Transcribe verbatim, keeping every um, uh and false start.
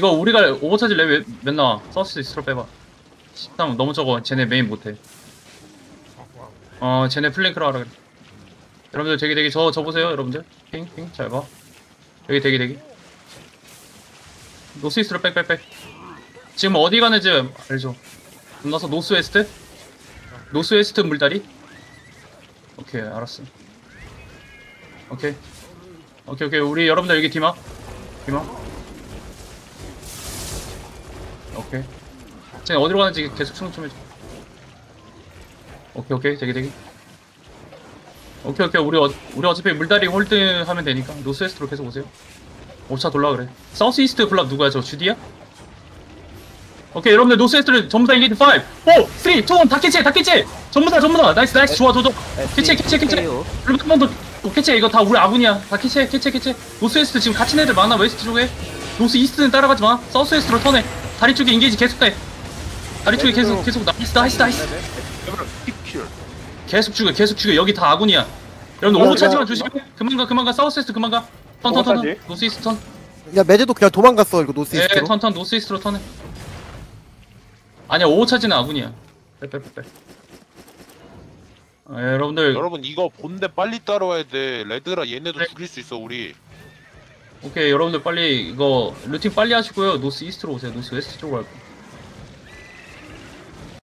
이거 우리가 오버차지 레벨 몇 나와? 서스 이스트로 빼봐. 십삼 너무 적어. 쟤네 메인 못해. 어 쟤네 플랭크로 하라 그래. 여러분들 대기 대기 저 저 보세요 여러분들. 핑핑 잘 봐. 여기 대기 대기. 노스 이스트로 빽빽빽. 지금 어디 가는지 알죠? 나서 노스 웨스트? 노스 웨스트 물다리? 오케이 알았어. 오케이 오케이 오케이 우리 여러분들 여기 디마 디마 오케이 쟤 어디로 가는지 계속 충전 좀 해줘. 오케이 오케이 대기 대기 오케이 오케이 우리 어, 우리 어차피 물다리 홀드 하면 되니까 노스 웨스트로 계속 오세요. 오 차 돌라 그래. 사우스 이스트 블랍 누구야 저 주디야? 오케이 여러분들 노스 웨스트를 전부 다 인리드 오, 사, 이, 이, 일 다 캐치 다 캐치 전부 다 전부 다 나이스 나이스 좋아 좋아 좋아 캐치 캐치 캐치 여러분 한 번 더 캐치 이거 다 우리 아군이야 다 캐치 캐치 캐치 노스 웨스트 지금 갇힌 애들 많아 웨스트 쪽에 노스 이스트는 따라가지 마 사우스 웨스트로 턴해 다리 쪽에 인게이지 계속 해 다리 쪽에 계속 계속 나이스 나이스 나이스 계속 죽여 계속 죽여 여기 다 아군이야 여러분들 오버 차지만 조심해 그만 가 그만 가 사우스 웨스트 그만 가 턴 턴 턴 노스 이스트 턴 야 매드도 그냥 도망갔어 이거 노스 예, 이스트로. 턴, 턴, 노스 이스트로 턴해. 아니야, 오호 차지는 아군이야. 빼빼빼빼. 아, 여러분들. 여러분 이거 본대 빨리 따라와야 돼. 레드라 얘네도 네. 죽일 수 있어 우리. 오케이, 여러분들 빨리, 이거, 루팅 빨리 하시고요. 노스 이스트로 오세요. 노스 웨스트 쪽으로 갈 거야.